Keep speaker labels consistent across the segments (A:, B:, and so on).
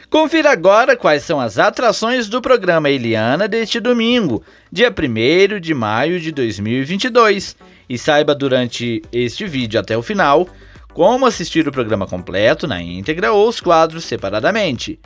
A: Confira agora quais são as atrações do programa Eliana deste domingo, dia 1º de maio de 2022. E saiba durante este vídeo até o final como assistir o programa completo na íntegra ou os quadros separadamente.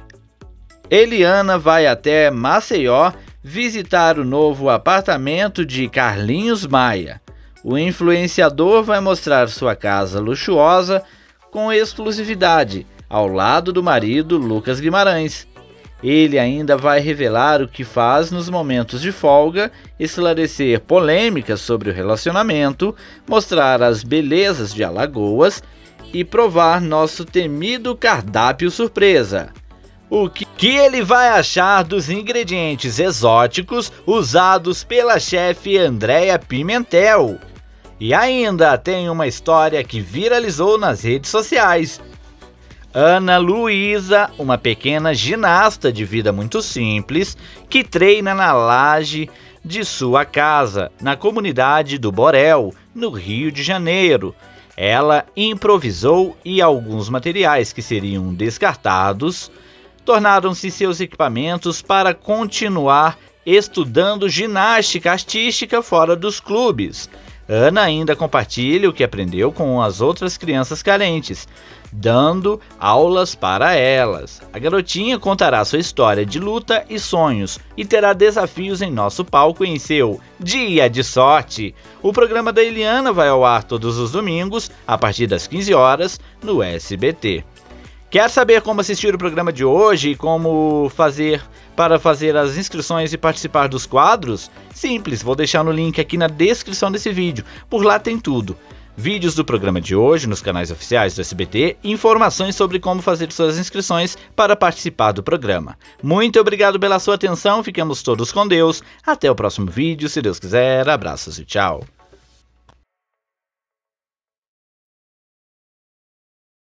A: Eliana vai até Maceió visitar o novo apartamento de Carlinhos Maia. O influenciador vai mostrar sua casa luxuosa com exclusividade, ao lado do marido Lucas Guimarães. Ele ainda vai revelar o que faz nos momentos de folga, esclarecer polêmicas sobre o relacionamento, mostrar as belezas de Alagoas e provar nosso temido cardápio surpresa. O que ele vai achar dos ingredientes exóticos usados pela chefe Andréa Pimentel? E ainda tem uma história que viralizou nas redes sociais. Ana Luísa, uma pequena ginasta de vida muito simples, que treina na laje de sua casa, na comunidade do Borel, no Rio de Janeiro. Ela improvisou e alguns materiais que seriam descartados tornaram-se seus equipamentos para continuar estudando ginástica artística fora dos clubes. Ana ainda compartilha o que aprendeu com as outras crianças carentes, dando aulas para elas. A garotinha contará sua história de luta e sonhos e terá desafios em nosso palco em seu Dia de Sorte. O programa da Eliana vai ao ar todos os domingos, a partir das 15 horas, no SBT. Quer saber como assistir o programa de hoje e como fazer para fazer as inscrições e participar dos quadros? Simples, vou deixar no link aqui na descrição desse vídeo. Por lá tem tudo. Vídeos do programa de hoje nos canais oficiais do SBT e informações sobre como fazer suas inscrições para participar do programa. Muito obrigado pela sua atenção, ficamos todos com Deus. Até o próximo vídeo, se Deus quiser. Abraços e tchau.